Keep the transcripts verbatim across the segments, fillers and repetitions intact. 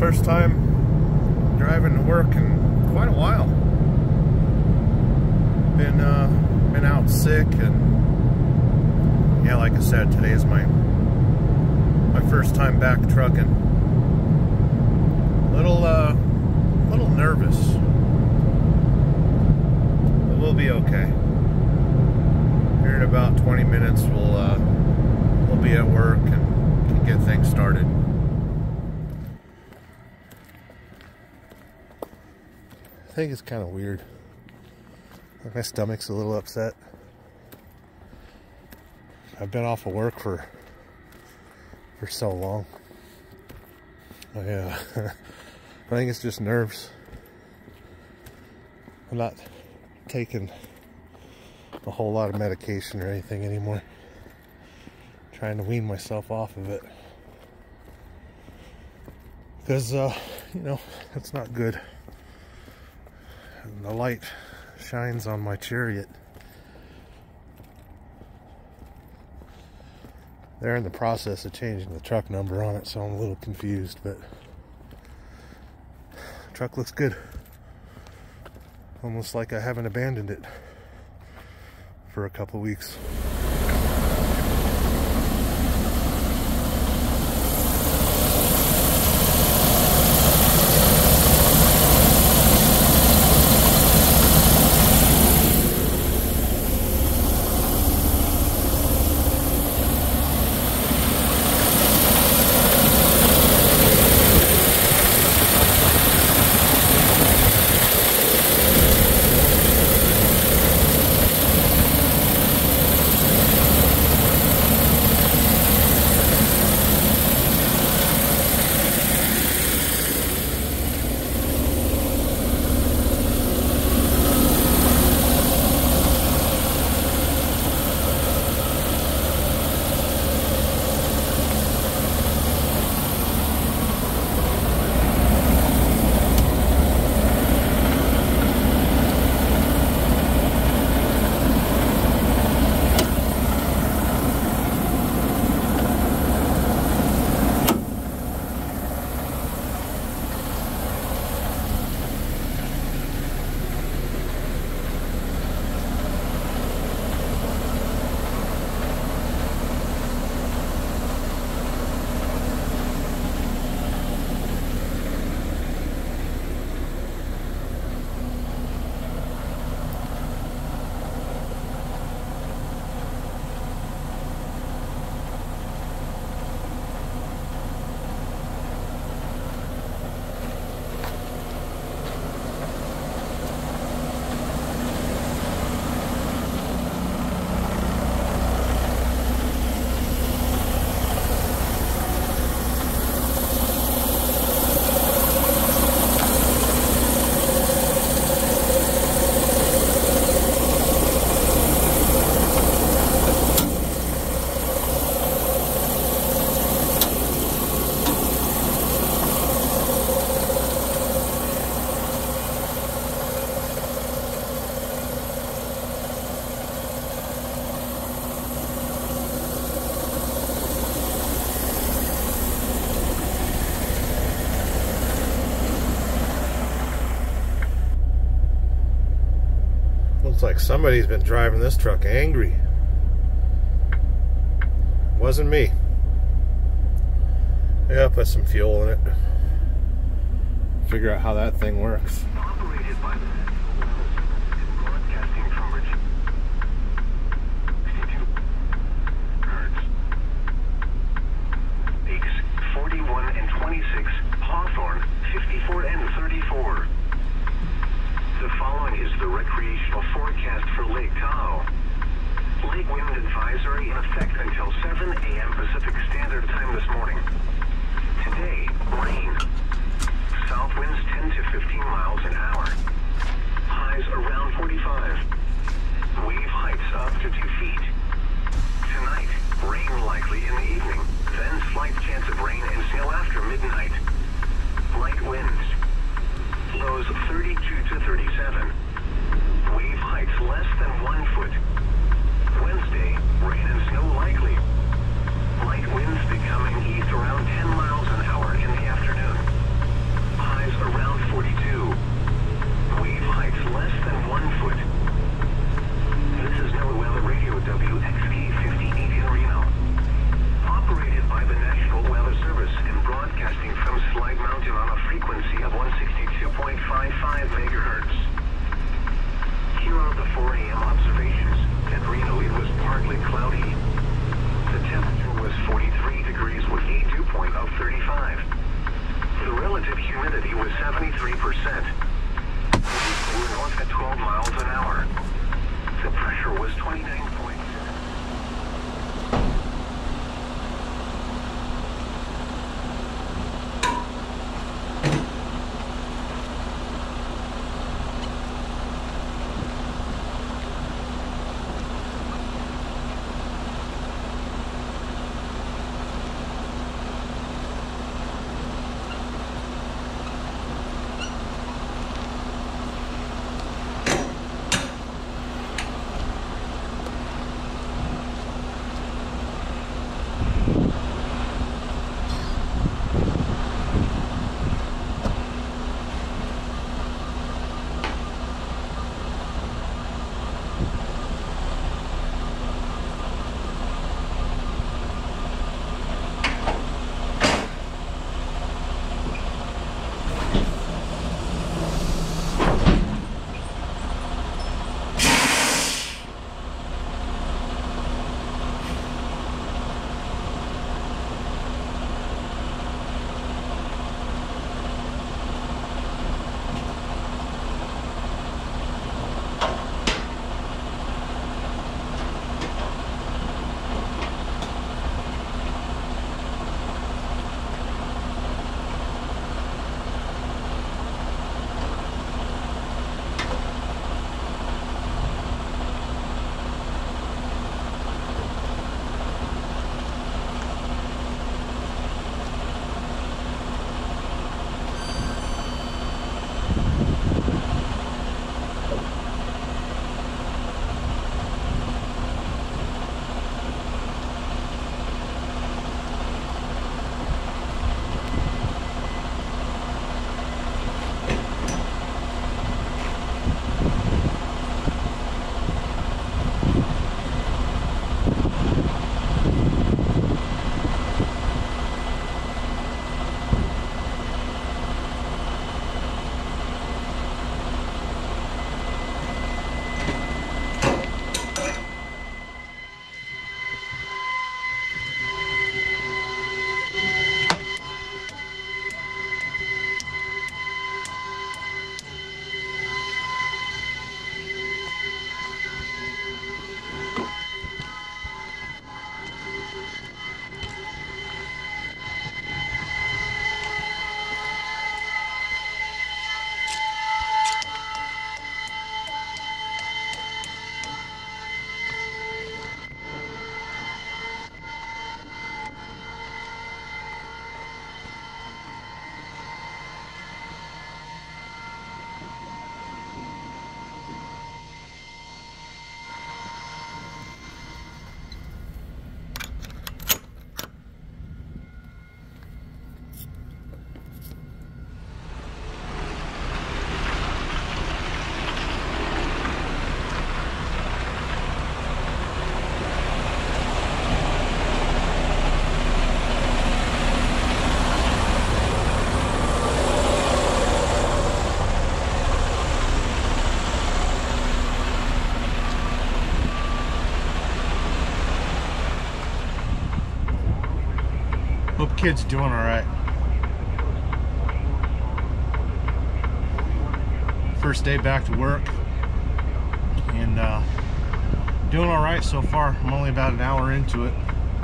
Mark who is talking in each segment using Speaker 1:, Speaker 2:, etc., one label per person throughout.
Speaker 1: first time driving to work in quite a while. Been uh, been out sick, and yeah, like I said, today is my my first time back trucking. Little uh, little nervous, but we'll be okay. Here in about twenty minutes, we'll uh, we'll be at work and can get things started. I think it's kind of weird. My stomach's a little upset. I've been off of work for for so long. I, uh, I think it's just nerves. I'm not taking a whole lot of medication or anything anymore. I'm trying to wean myself off of it. Because, uh, you know, that's not good. And the light shines on my Chariot. They're in the process of changing the truck number on it, so I'm a little confused, but the truck looks good. Almost like I haven't abandoned it for a couple weeks. Looks like somebody's been driving this truck angry. Wasn't me. I gotta put some fuel in it. Figure out how that thing works.
Speaker 2: Operated by broadcasting from Virginia. sixty-two hertz. Peaks forty-one and twenty-six. Hawthorne fifty-four and thirty-four. The following is the recreational forecast for Lake Tahoe. Lake wind advisory in effect until seven A M Pacific Standard Time this morning. Today, rain. South winds ten to fifteen miles an hour. Highs around forty-five. Wave heights up to two feet. Tonight, rain likely in the evening. Then slight chance of rain and sail after midnight. Light winds. Lows thirty-two to thirty-seven. Wave heights less than one foot. Wednesday, rain and snow likely. Light winds becoming east around ten miles an hour in the afternoon.
Speaker 1: Hope kid's doing all right. First day back to work, and uh, doing all right so far. I'm only about an hour into it,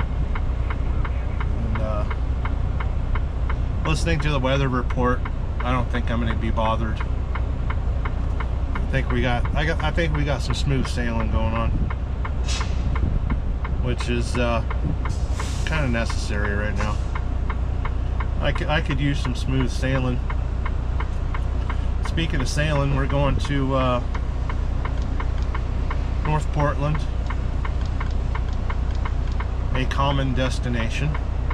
Speaker 1: and uh, listening to the weather report, I don't think I'm going to be bothered. I think we got, I got, I think we got some smooth sailing going on, which is uh, kind of necessary right now. I could, I could use some smooth sailing. Speaking of sailing, we're going to uh, North Portland, a common destination,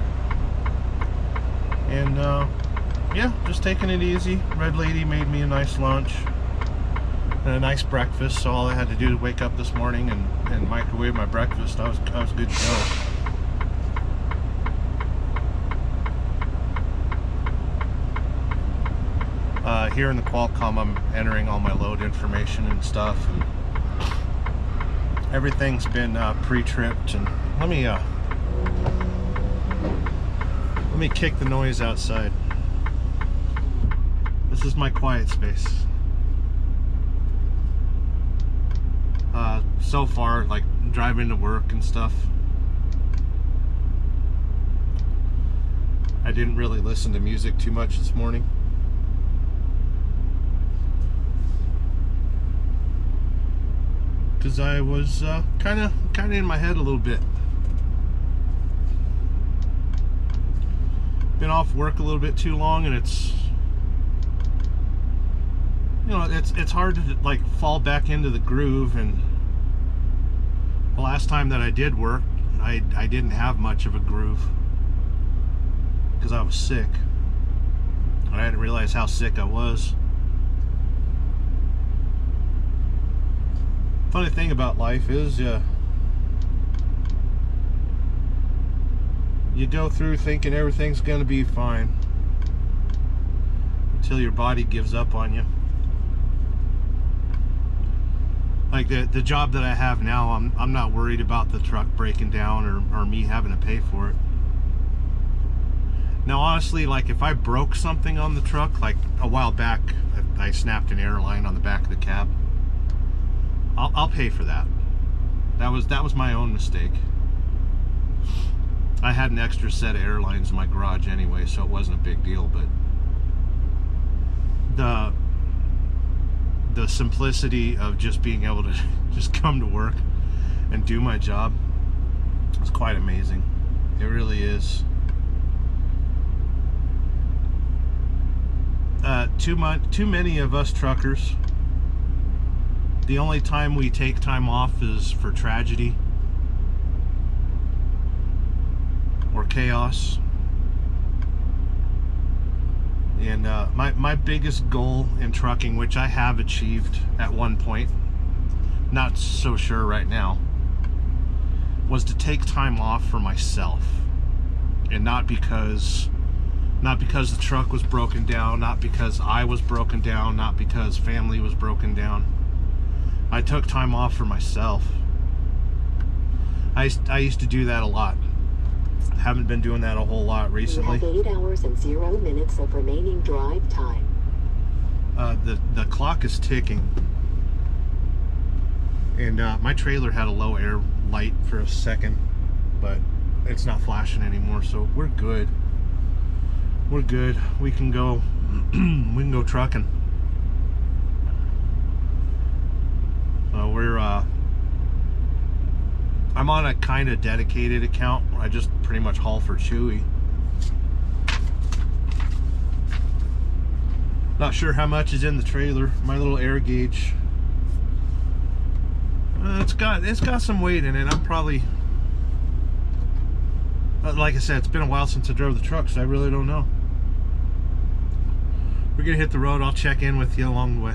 Speaker 1: and uh, yeah, just taking it easy. Red Lady made me a nice lunch and a nice breakfast, so all I had to do was wake up this morning and, and microwave my breakfast. I was, I was good to go. Uh, here in the Qualcomm, I'm entering all my load information and stuff, and everything's been uh, pre-tripped. And let me uh, let me kick the noise outside. This is my quiet space. Uh, so far, like driving to work and stuff, I didn't really listen to music too much this morning. Because I was kind of kind of in my head a little bit. Been off work a little bit too long, and it's, you know, it's it's hard to like fall back into the groove. And the last time that I did work, I I didn't have much of a groove because I was sick, and I didn't realize how sick I was. Funny thing about life is uh, you go through thinking everything's gonna be fine until your body gives up on you. Like the the job that I have now, I'm I'm not worried about the truck breaking down or, or me having to pay for it. Now honestly, like if I broke something on the truck, like a while back I, I snapped an air line on the back of the cab, I'll, I'll pay for that. That was that was my own mistake. I had an extra set of airlines in my garage anyway, so it wasn't a big deal. But the the simplicity of just being able to just come to work and do my job is quite amazing. It really is. Uh, too much, too many of us truckers The only time we take time off is for tragedy or chaos. And uh, my, my biggest goal in trucking, which I have achieved at one point, not so sure right now, was to take time off for myself. And not because not because the truck was broken down, not because I was broken down, not because family was broken down. I took time off for myself. I, I used to do that a lot. Haven't been doing that a whole lot recently.
Speaker 3: You have eight hours and zero minutes of remaining drive time.
Speaker 1: Uh, the, the clock is ticking. And uh, my trailer had a low air light for a second, but it's not flashing anymore, so we're good. We're good. We can go we can go trucking. Uh, we're uh I'm on a kind of dedicated account. I just pretty much haul for Chewy. Not sure how much is in the trailer. My little air gauge. Uh, it's got it's got some weight in it. I'm probably, like I said, it's been a while since I drove the truck, so I really don't know. We're gonna hit the road. I'll check in with you along the way.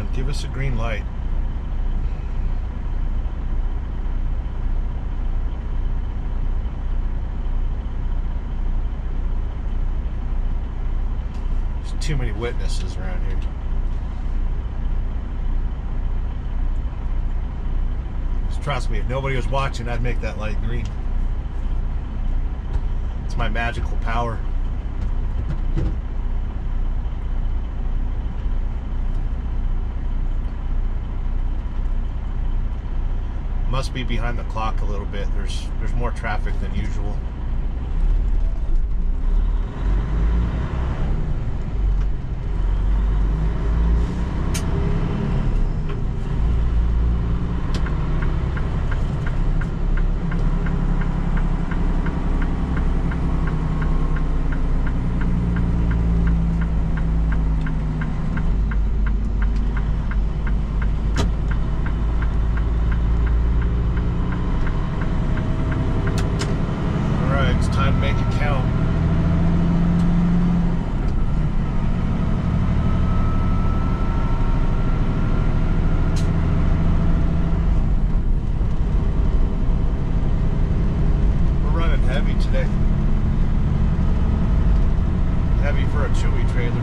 Speaker 1: on, give us a green light. There's too many witnesses around here. Just trust me, if nobody was watching, I'd make that light green. It's my magical power. Must be behind the clock a little bit. There's there's more traffic than usual. Today. Heavy for a Chewy trailer.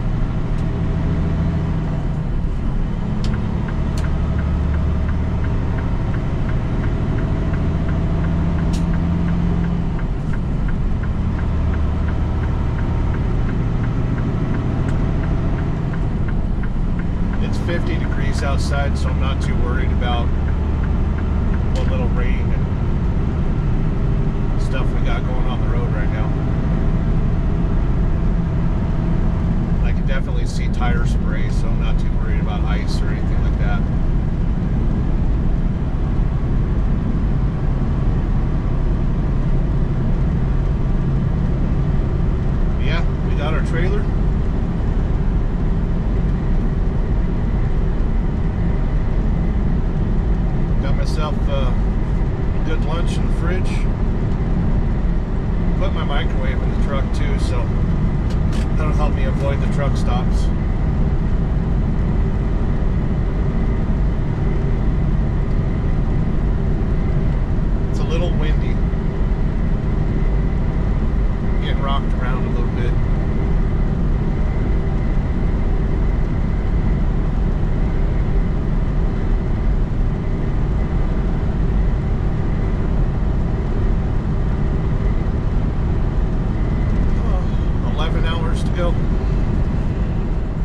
Speaker 1: It's fifty degrees outside, so I'm not too worried about what little rain and stuff we got going on the road right now. I can definitely see tire spray, so I'm not too worried about ice or anything like that. Yeah, we got our trailer. Got myself uh, a good lunch in the fridge. Put my microwave in the truck too, so that'll help me avoid the truck stops. It's a little windy. Getting rocked around a little bit. Go.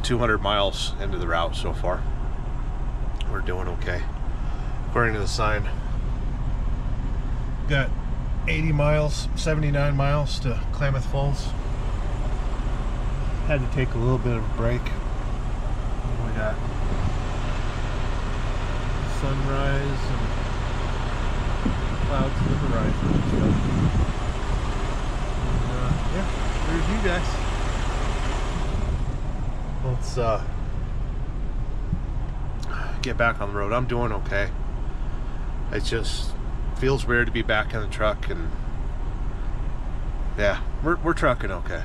Speaker 1: two hundred miles into the route so far. We're doing okay, according to the sign. Got eighty miles, seventy-nine miles to Klamath Falls. Had to take a little bit of a break. We got sunrise and clouds to the horizon and stuff. And, uh, yeah, there's you guys. Let's uh, get back on the road. I'm doing okay. It just feels weird to be back in the truck, and yeah, we're we're trucking okay.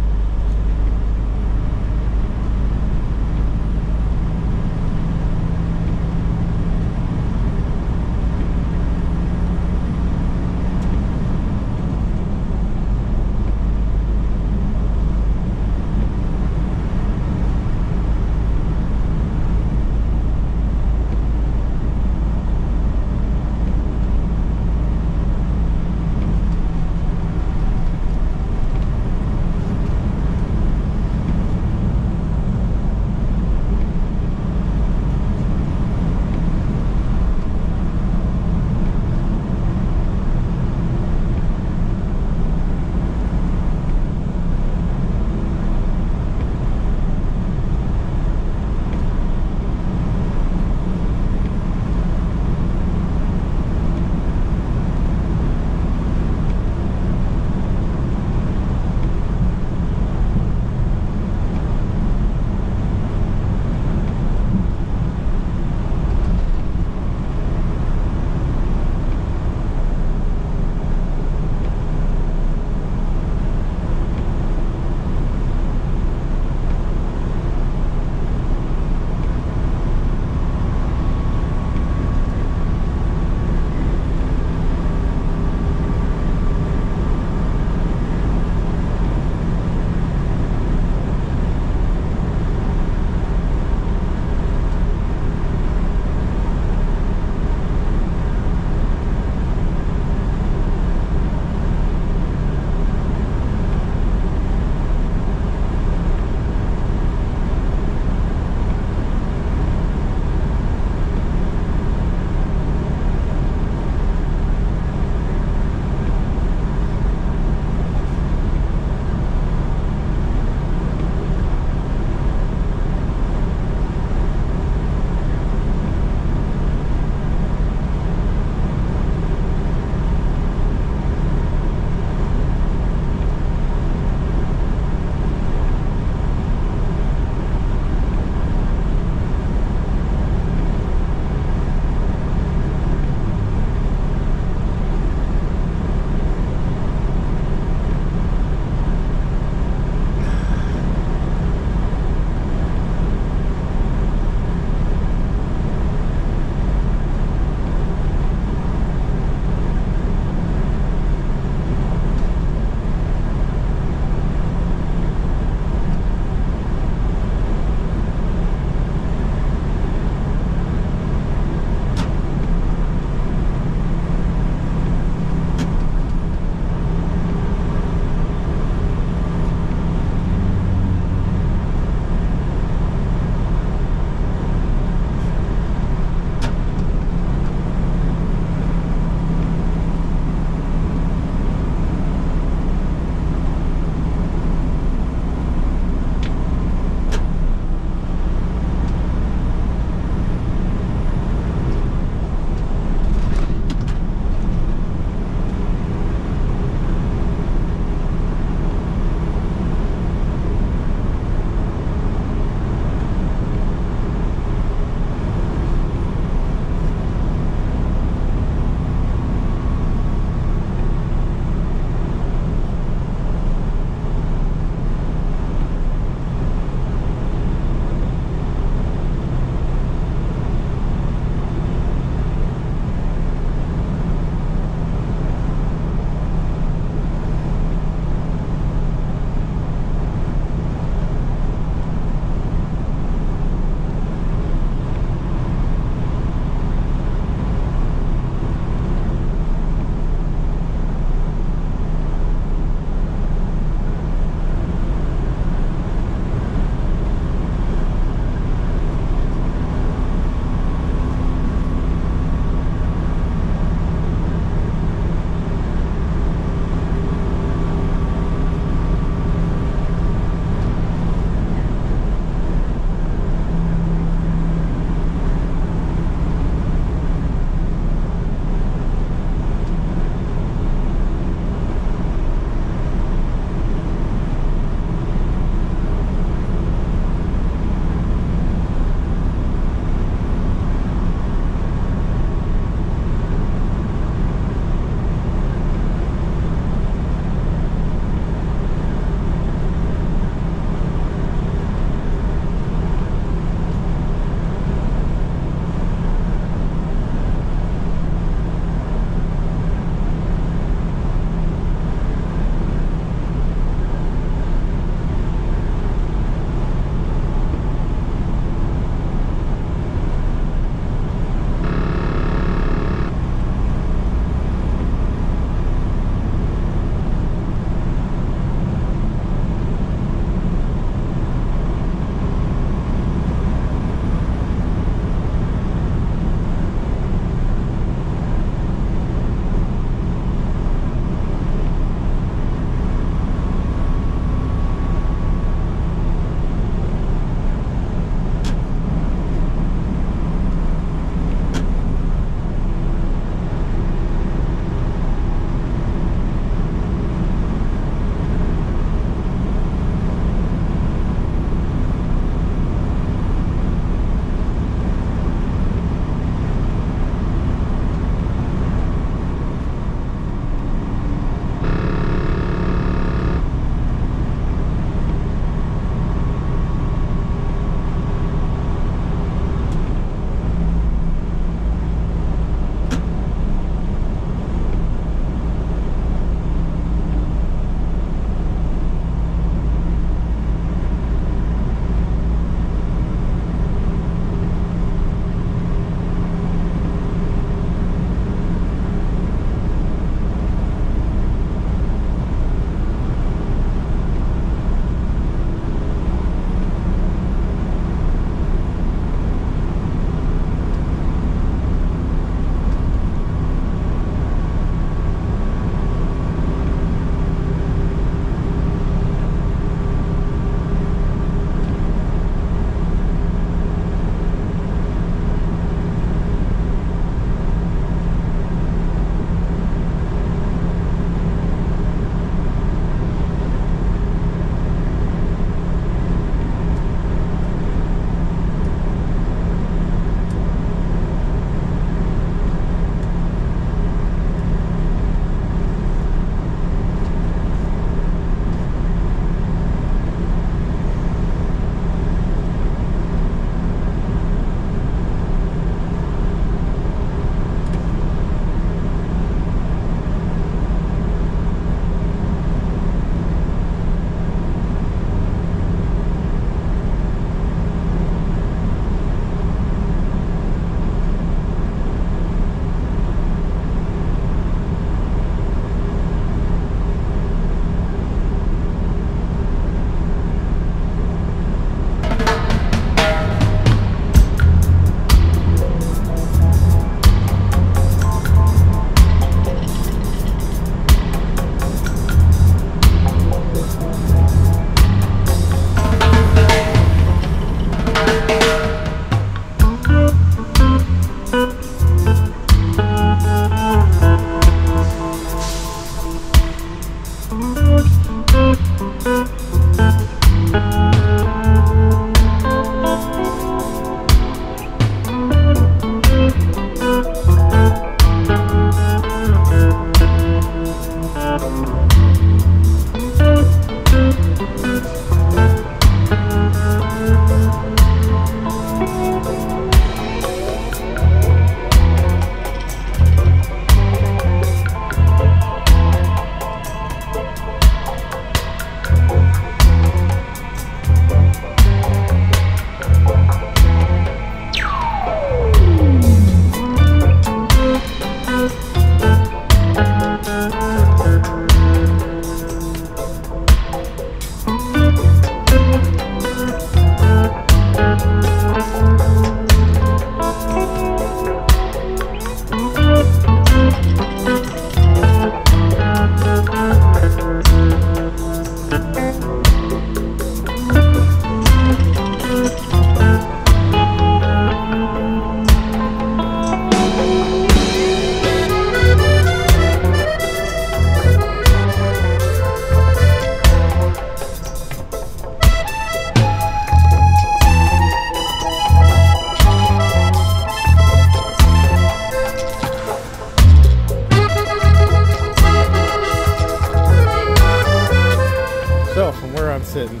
Speaker 1: sitting,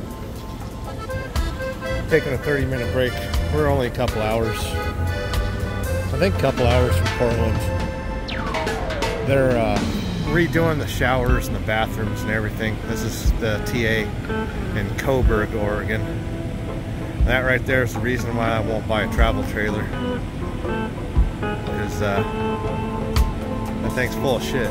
Speaker 1: taking a thirty minute break. We're only a couple hours, I think a couple hours from Portland. They're uh, redoing the showers and the bathrooms and everything. This is the T A in Coburg, Oregon. That right there is the reason why I won't buy a travel trailer. Because uh, that thing's full of shit.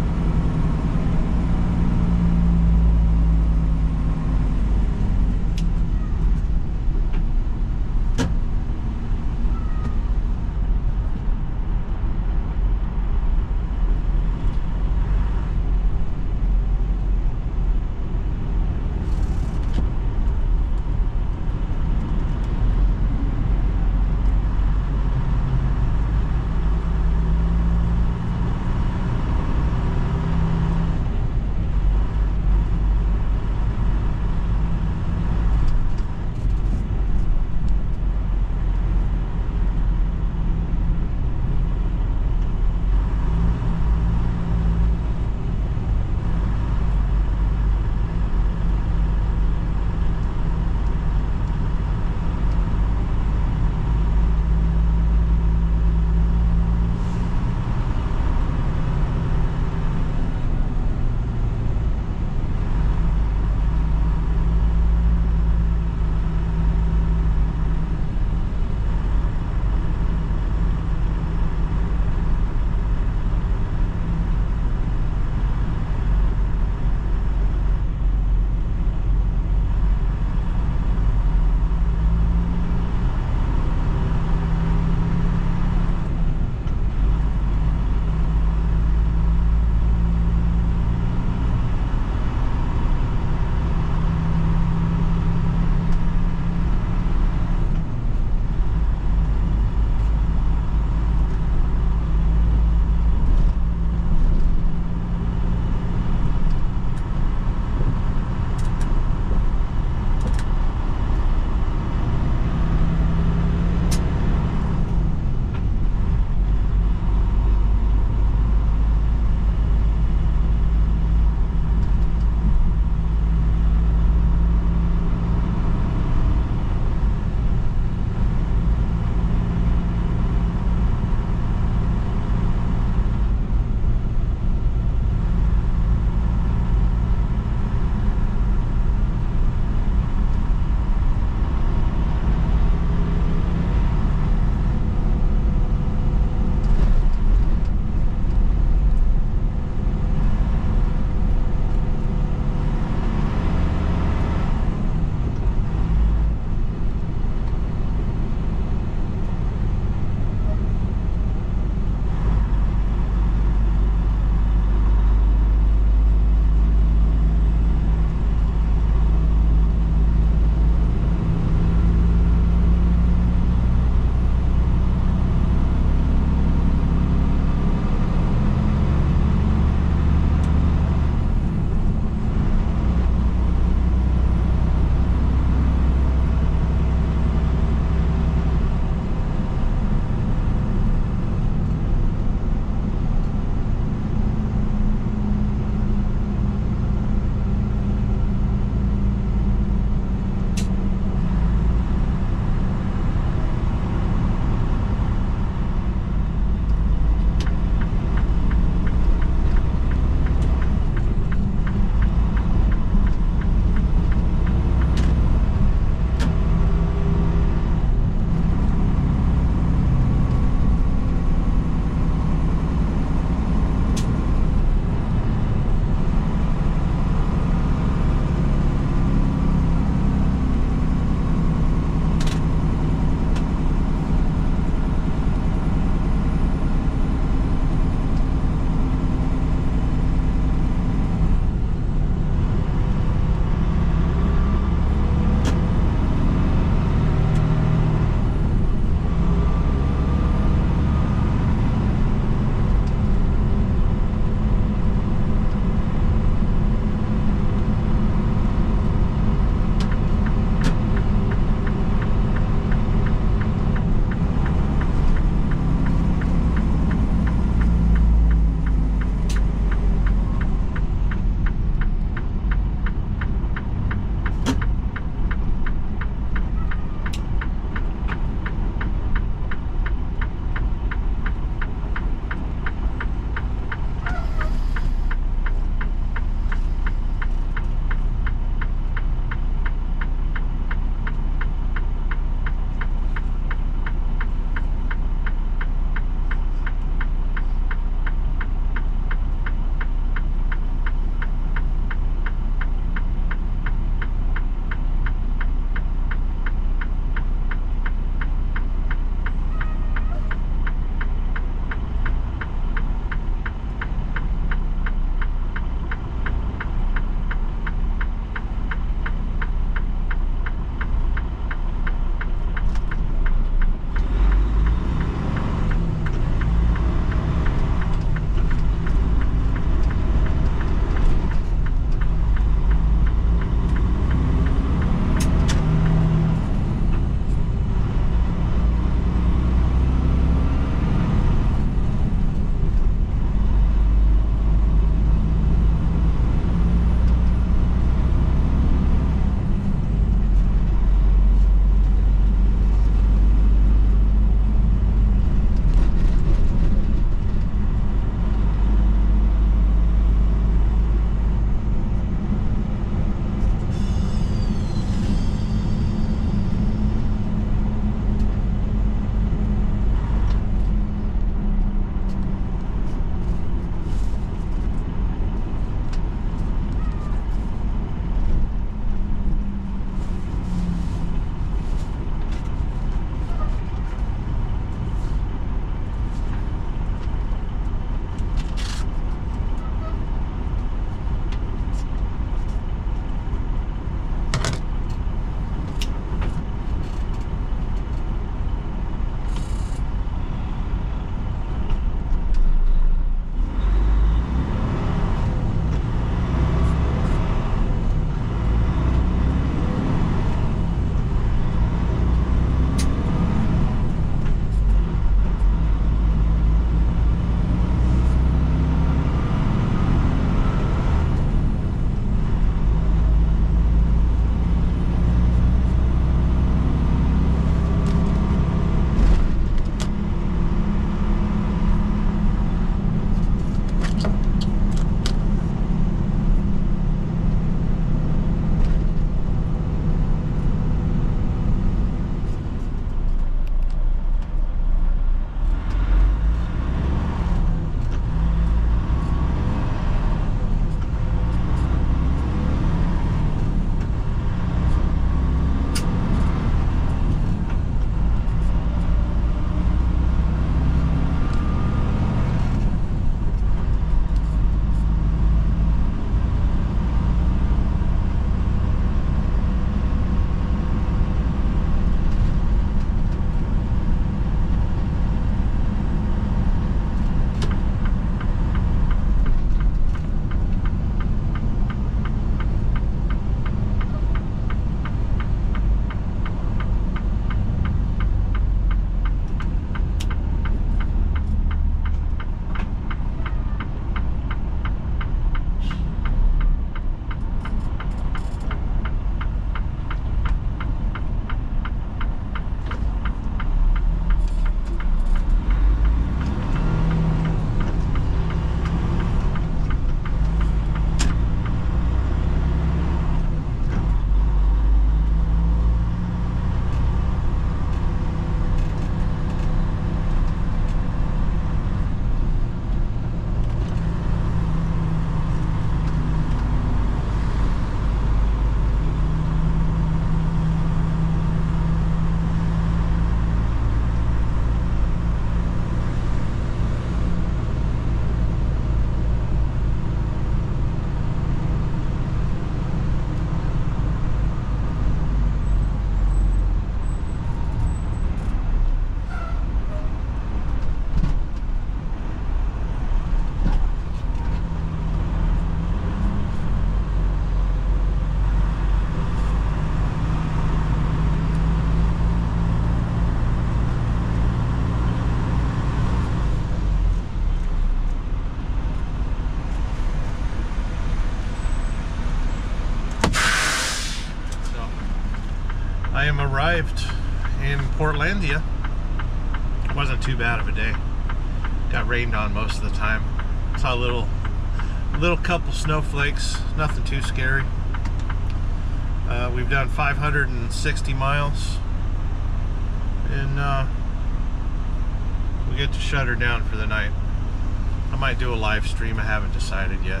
Speaker 1: I am arrived in Portlandia. It wasn't too bad of a day. Got rained on most of the time. Saw a little, little couple snowflakes. Nothing too scary. Uh, we've done five hundred sixty miles, and uh, we get to shut her down for the night. I might do a live stream. I haven't decided yet.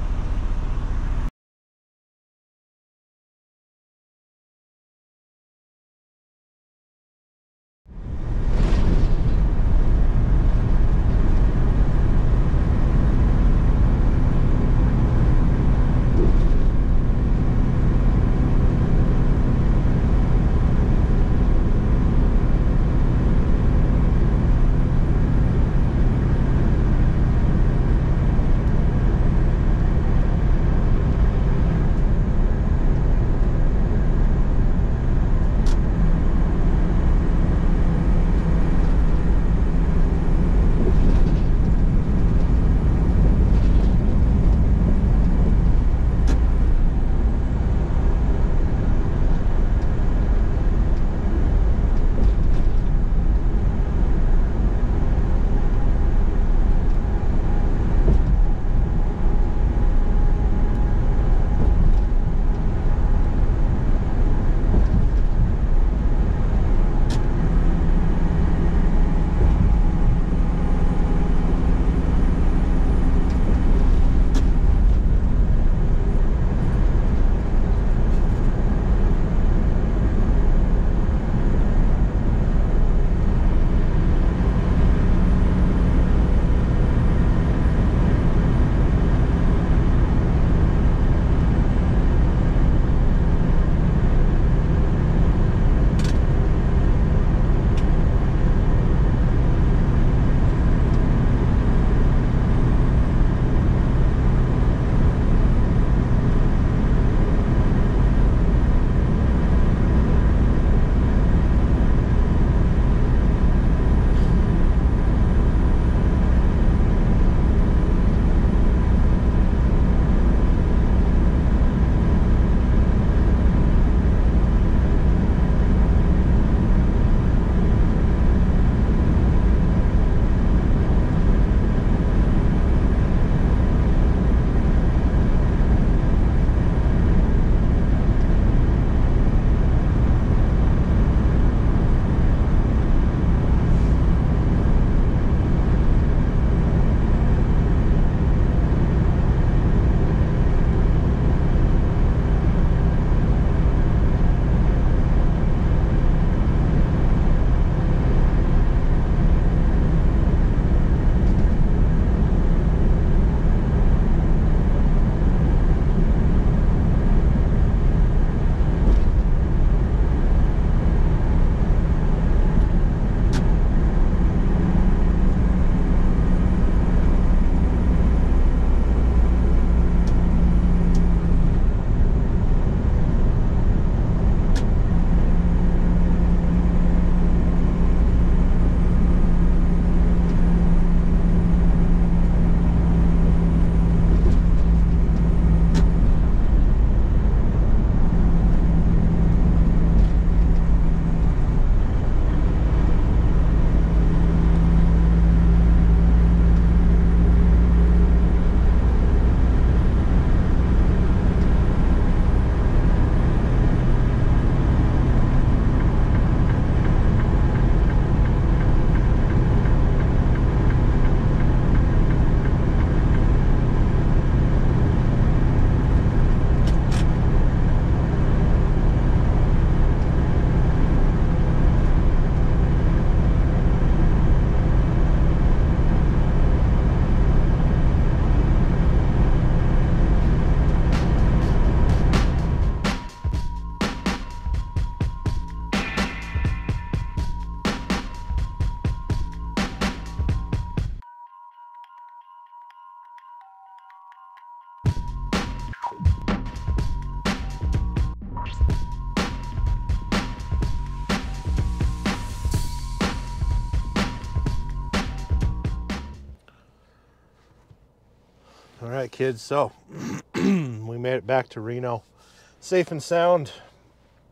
Speaker 1: All right, kids, so we made it back to Reno safe and sound.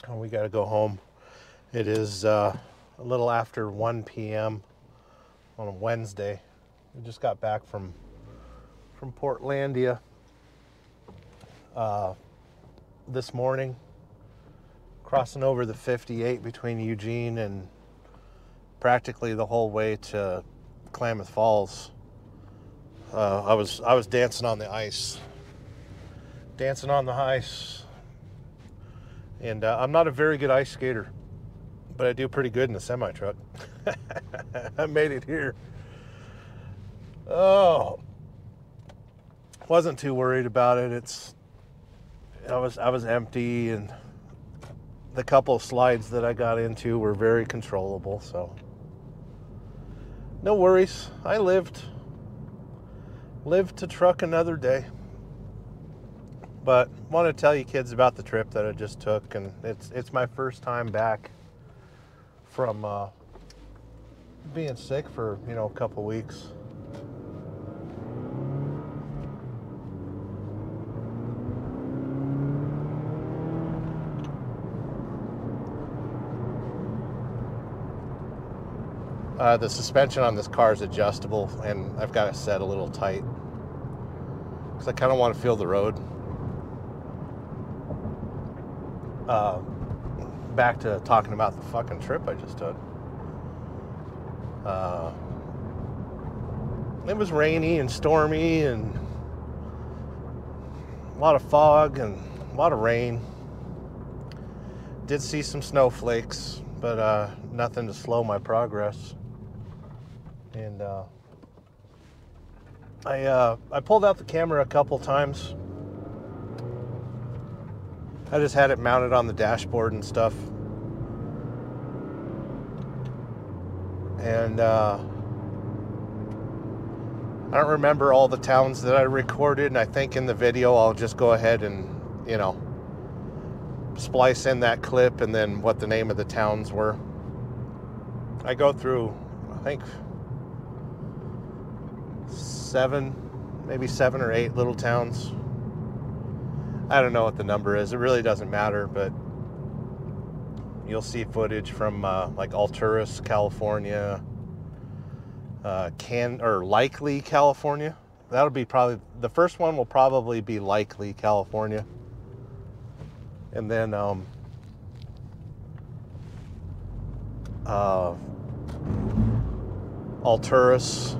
Speaker 1: Oh, we got to go home. It is uh, a little after one p m on a Wednesday. We just got back from from Portlandia uh, this morning, crossing over the fifty-eight between Eugene and practically the whole way to Klamath Falls. Uh, I was I was dancing on the ice, dancing on the ice, and uh, I'm not a very good ice skater, but I do pretty good in the semi truck. I made it here. Oh, wasn't too worried about it. It's I was I was empty, and the couple of slides that I got into were very controllable, so no worries. I lived lived to truck another day. But I want to tell you kids about the trip that I just took, and it's it's my first time back from uh, being sick for, you know, a couple weeks. Uh, the suspension on this car is adjustable, and I've got it set a little tight because I kind of want to feel the road. Uh, back to talking about the fucking trip I just took. Uh, it was rainy and stormy and a lot of fog and a lot of rain. Did see some snowflakes, but uh, nothing to slow my progress. And uh, I uh, I pulled out the camera a couple times. I just had it mounted on the dashboard and stuff. And uh, I don't remember all the towns that I recorded, and I think in the video I'll just go ahead and, you know, splice in that clip and then what the name of the towns were. I go through, I think, seven, maybe seven or eight little towns. I don't know what the number is. It really doesn't matter, but you'll see footage from uh, like Alturas, California, uh, Can or Likely, California. That'll be probably the first one. Will probably be Likely, California, and then um, uh, Alturas.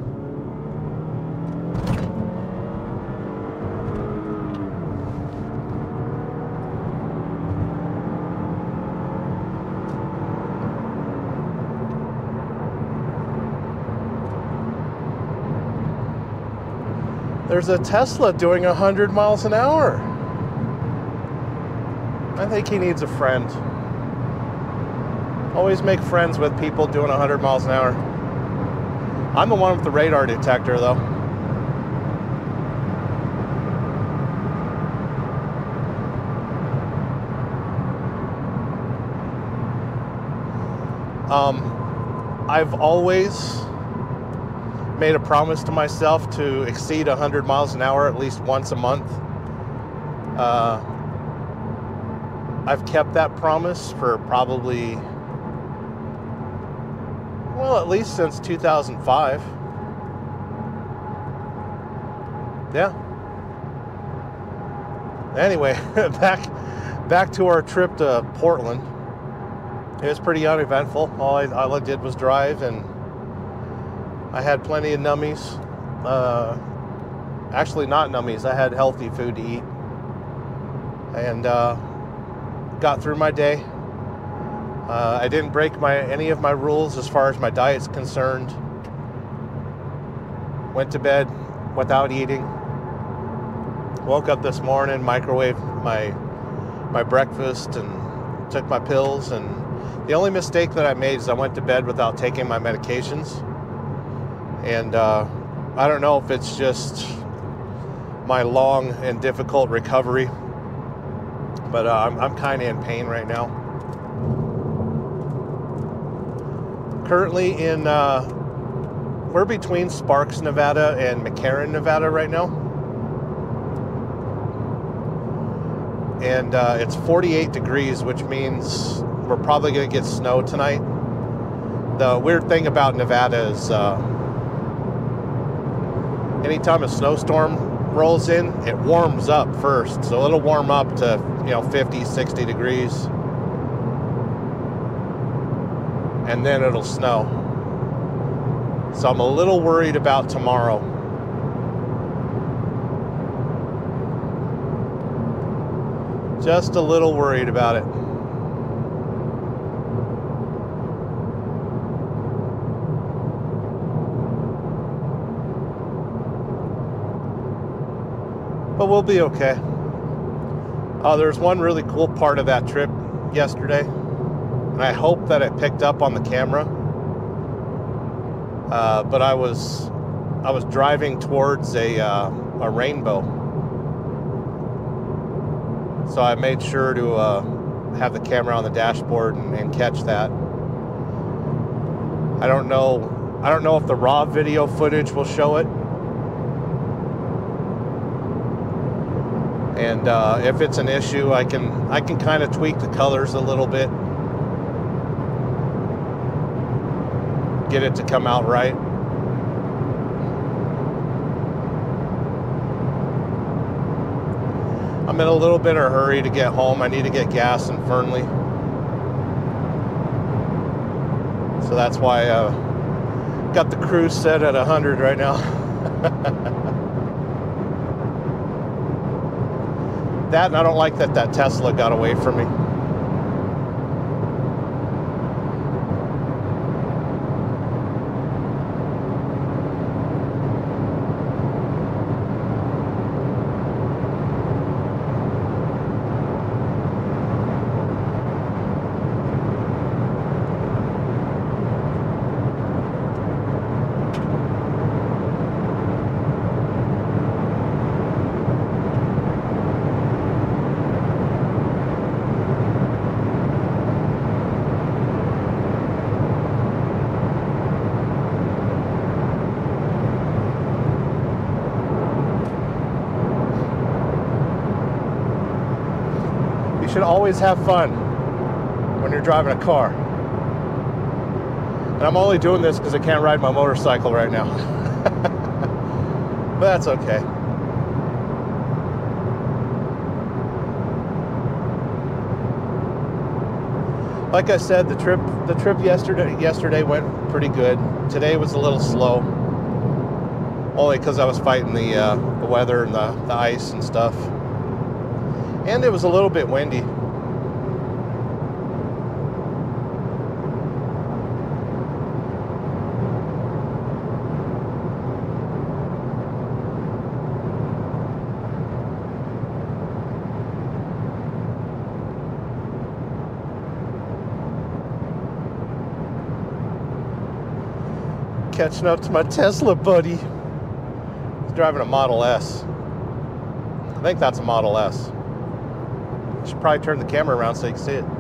Speaker 1: There's a Tesla doing one hundred miles an hour. I think he needs a friend. Always make friends with people doing one hundred miles an hour. I'm the one with the radar detector, though. Um, I've always made a promise to myself to exceed one hundred miles an hour at least once a month. Uh, I've kept that promise for probably, well, at least since two thousand five. Yeah. Anyway, back back to our trip to Portland. It was pretty uneventful. All I, all I did was drive, and I had plenty of nummies. Uh, actually, not nummies. I had healthy food to eat, and uh, got through my day. Uh, I didn't break my any of my rules as far as my diet's concerned. Went to bed without eating. Woke up this morning, microwaved my my breakfast, and took my pills. And the only mistake that I made is I went to bed without taking my medications. And uh, I don't know if it's just my long and difficult recovery, but uh, I'm, I'm kind of in pain right now. Currently in, uh, we're between Sparks, Nevada and McCarran, Nevada right now. and uh, it's forty-eight degrees, which means we're probably going to get snow tonight. The weird thing about Nevada is uh, anytime a snowstorm rolls in, it warms up first. So it'll warm up to, you know, fifty, sixty degrees. And then it'll snow. So I'm a little worried about tomorrow. Just a little worried about it. But we'll be okay. Oh, there's one really cool part of that trip yesterday, and I hope that it picked up on the camera. Uh, but I was I was driving towards a uh, a rainbow, so I made sure to uh, have the camera on the dashboard and, and catch that. I don't know I don't know if the raw video footage will show it. And uh, if it's an issue, I can I can kind of tweak the colors a little bit, get it to come out right. I'm in a little bit of a hurry to get home. I need to get gas in Fernley, so that's why I uh, got the cruise set at one hundred right now. That, and I don't like that that Tesla got away from me. You should always have fun when you're driving a car. And I'm only doing this because I can't ride my motorcycle right now. But that's okay. Like I said, the trip the trip yesterday yesterday went pretty good. Today was a little slow, only because I was fighting the uh, the weather and the, the ice and stuff. And it was a little bit windy. Catching up to my Tesla buddy. He's driving a Model S. I think that's a Model S. I should probably turn the camera around so you can see it.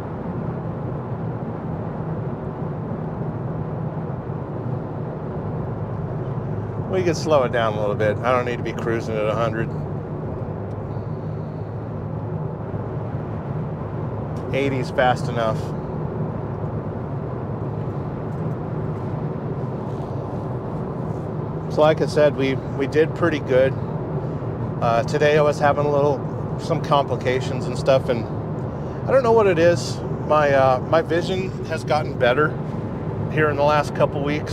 Speaker 1: We can slow it down a little bit. I don't need to be cruising at one hundred. eighty's fast enough. So like I said, we, we did pretty good. Uh, today I was having a little some complications and stuff, and I don't know what it is. My uh, my vision has gotten better here in the last couple weeks.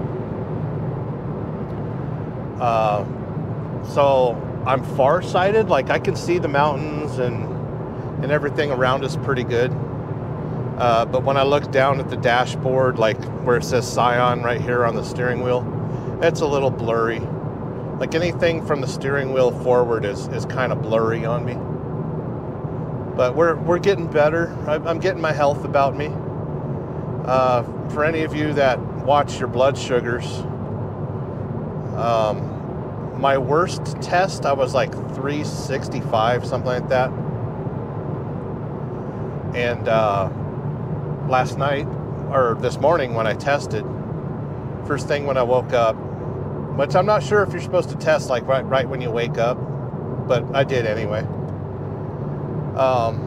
Speaker 1: Uh, so I'm farsighted, like I can see the mountains and and everything around us pretty good. Uh, but when I look down at the dashboard, like where it says Scion right here on the steering wheel, it's a little blurry. Like anything from the steering wheel forward is, is kind of blurry on me. But we're we're getting better. I'm getting my health about me. Uh, for any of you that watch your blood sugars, um, my worst test, I was like three sixty-five, something like that. And uh, last night, or this morning when I tested, first thing when I woke up, which I'm not sure if you're supposed to test like right, right when you wake up, but I did anyway. Um,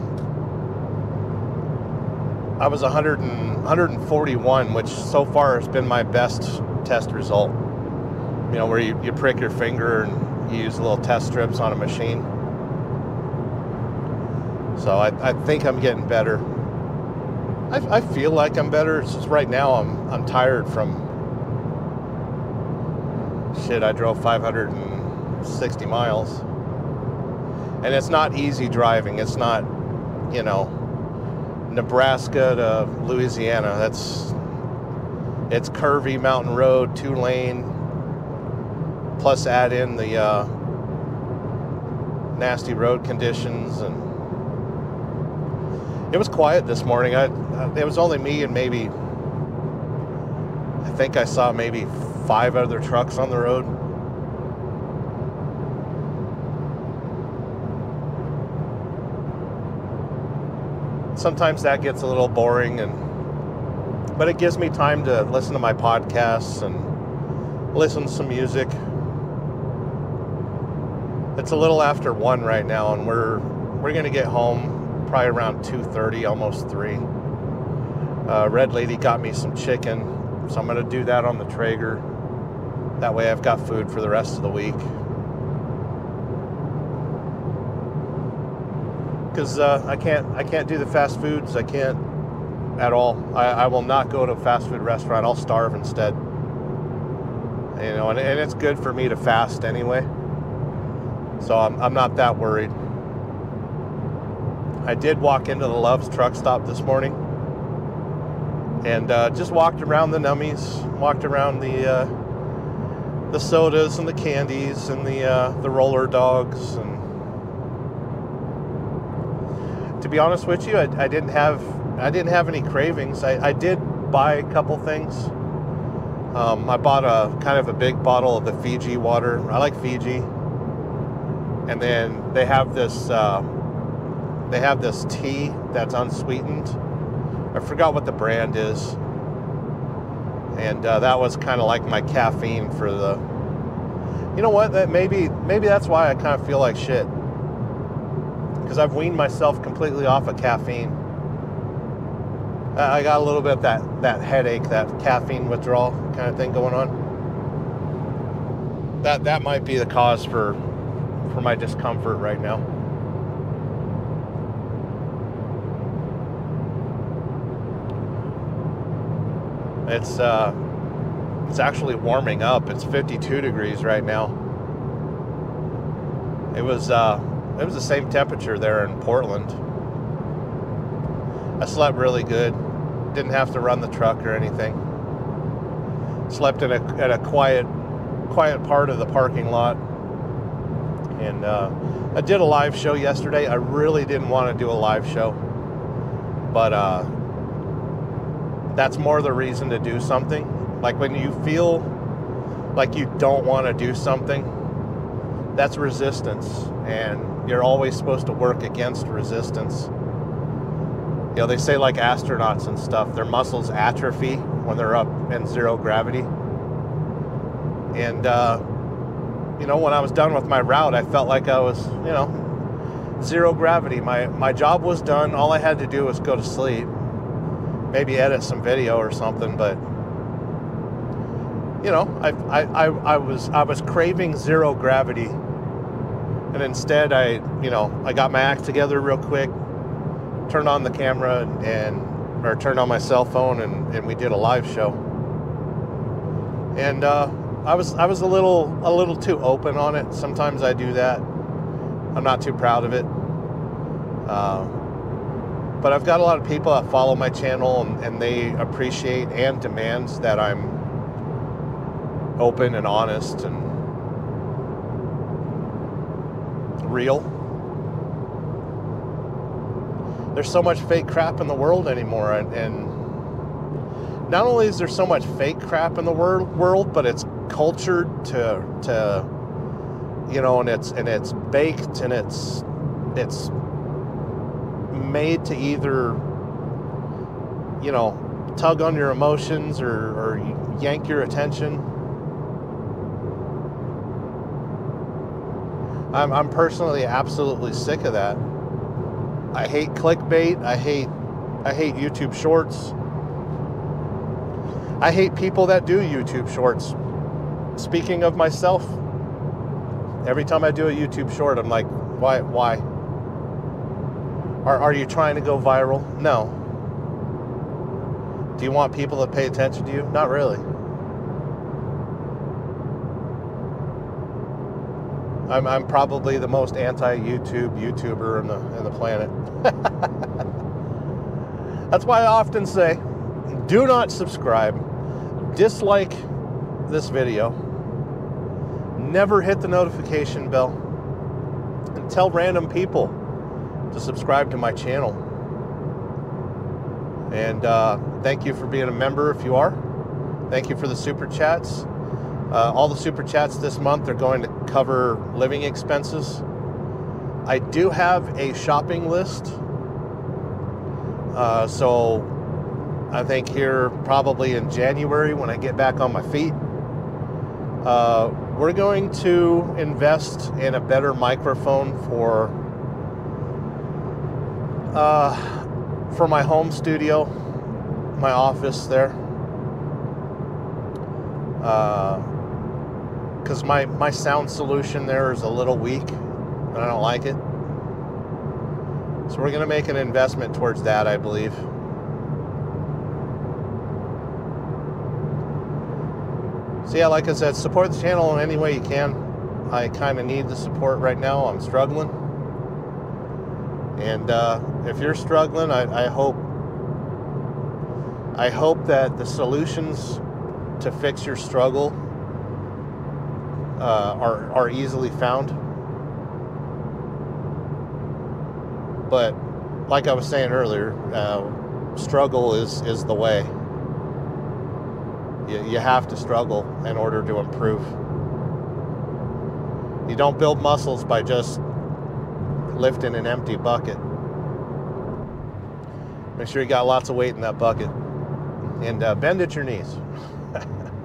Speaker 1: I was one hundred and, one forty-one, which so far has been my best test result. You know, where you, you prick your finger and you use little test strips on a machine. So I, I think I'm getting better. I, I feel like I'm better. It's just right now I'm I'm tired from shit. I drove five hundred sixty miles, and it's not easy driving. It's not, you know, Nebraska to Louisiana. That's it's curvy mountain road, two lane. Plus add in the uh, nasty road conditions, and it was quiet this morning. I, I it was only me and maybe I think I saw maybe five other trucks on the road. Sometimes that gets a little boring, and but it gives me time to listen to my podcasts and listen to some music. It's a little after one right now, and we're we're gonna get home probably around two thirty, almost three. Uh, Red Lady got me some chicken, so I'm gonna do that on the Traeger. That way I've got food for the rest of the week. Because uh, I can't I can't do the fast foods. I can't at all. I, I will not go to a fast food restaurant. I'll starve instead. You know, and, and it's good for me to fast anyway. So I'm, I'm not that worried. I did walk into the Love's truck stop this morning and uh, just walked around the nummies, walked around the uh, the sodas and the candies and the uh, the roller dogs. And to be honest with you, I, I didn't have I didn't have any cravings. I, I did buy a couple things. Um, I bought a kind of a big bottle of the Fiji water. I like Fiji. And then they have this, uh, they have this tea that's unsweetened. I forgot what the brand is. And uh, that was kind of like my caffeine for the. You know what? That maybe maybe that's why I kind of feel like shit. Because I've weaned myself completely off of caffeine. I got a little bit of that that headache, that caffeine withdrawal kind of thing going on. That that might be the cause for. for my discomfort right now. It's uh it's actually warming up. It's fifty-two degrees right now. It was uh it was the same temperature there in Portland. I slept really good. Didn't have to run the truck or anything. Slept in a at a quiet quiet part of the parking lot. And uh, I did a live show yesterday. I really didn't want to do a live show. But uh, that's more the reason to do something. Like when you feel like you don't want to do something, that's resistance. And you're always supposed to work against resistance. You know, they say like astronauts and stuff, their muscles atrophy when they're up in zero gravity. And, uh, you know, when I was done with my route, I felt like I was, you know, zero gravity. My my job was done. All I had to do was go to sleep. Maybe edit some video or something, but you know, I I, I, I was I was craving zero gravity. And instead I, you know, I got my act together real quick, turned on the camera and, and or turned on my cell phone and, and we did a live show. And uh I was I was a little a little too open on it. Sometimes I do that. I'm not too proud of it. Uh, but I've got a lot of people that follow my channel and, and they appreciate and demand that I'm open and honest and real. There's so much fake crap in the world anymore, and, and not only is there so much fake crap in the wor- world, but it's cultured to to you know, and it's and it's baked and it's it's made to either, you know, tug on your emotions or, or yank your attention. I'm I'm personally absolutely sick of that. I hate clickbait. I hate I hate YouTube Shorts. I hate people that do YouTube Shorts. Speaking of myself, every time I do a YouTube Short, I'm like, why? Why? Are, are you trying to go viral? No. Do you want people to pay attention to you? Not really. I'm, I'm probably the most anti-YouTube YouTuber in the, in the planet. That's why I often say, do not subscribe, dislike this video, never hit the notification bell, and tell random people to subscribe to my channel. And uh, thank you for being a member if you are. Thank you for the super chats. Uh, all the super chats this month are going to cover living expenses. I do have a shopping list. Uh, so I think here probably in January when I get back on my feet, uh, we're going to invest in a better microphone for uh, for my home studio, my office there. Because uh, my, my sound solution there is a little weak, and I don't like it. So we're going to make an investment towards that, I believe. So yeah, like I said, support the channel in any way you can. I kind of need the support right now. I'm struggling. And uh, if you're struggling, I, I hope I hope that the solutions to fix your struggle uh, are, are easily found. But like I was saying earlier, uh, struggle is, is the way. You, you have to struggle in order to improve. You don't build muscles by just lifting an empty bucket. Make sure you got lots of weight in that bucket. And uh, bend at your knees.